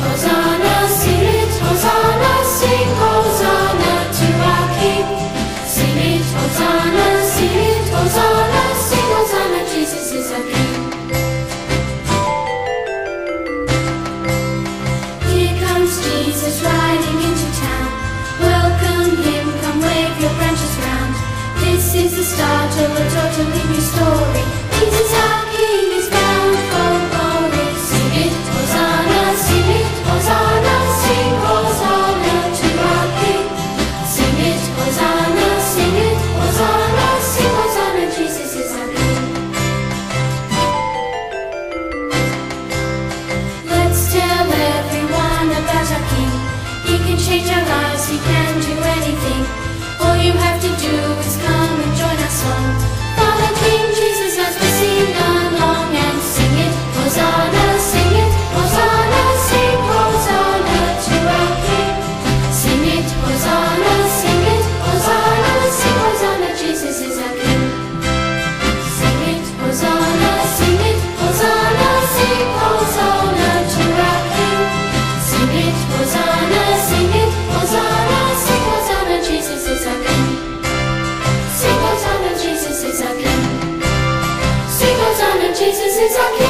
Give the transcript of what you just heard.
Hosanna, sing it, Hosanna, sing Hosanna to our King. Sing it, Hosanna, sing it, Hosanna, sing Hosanna, Jesus is our King. Here comes Jesus riding into town. Welcome him, come wave your branches round. This is the start of a totally new story. Jesus our King is bound for glory. Sing it, Hosanna, sing it, Hosanna, sing Hosanna to our King. Sing it, Hosanna, sing it, Hosanna, sing Hosanna, Jesus is our King. Let's tell everyone about our King. He can change our lives, he can do anything. All you have to do is come and join our song. Follow King Jesus as we sing along and sing it, Hosanna, sing it, Hosanna, sing Hosanna to our King. Sing it, Hosanna, sing it, Hosanna, sing Hosanna, Jesus is our King. Sing it, Hosanna, sing it, Hosanna, sing Hosanna to our King. Sing it, Hosanna, sing it, Hosanna, sing Hosanna, Jesus is our King. Sing Hosanna, Jesus is our King. Sing Hosanna, Jesus is our King.